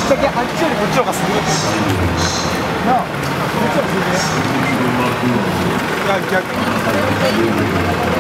だけあっちよりこっちの方がすごいなあ、こっちの方がすごいね。いや逆に